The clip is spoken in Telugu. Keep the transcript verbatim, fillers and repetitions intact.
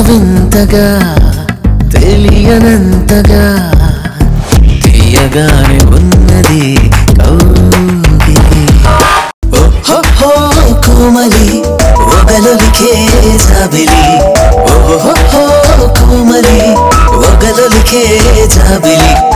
వింతగా తెలియనంతగా తీయగానే ఉన్నది కౌగిలి ఓహో కోమలి ఒగలొలికే జాబిలి ఓహో కోమలి ఒగలొలికే జాబిలి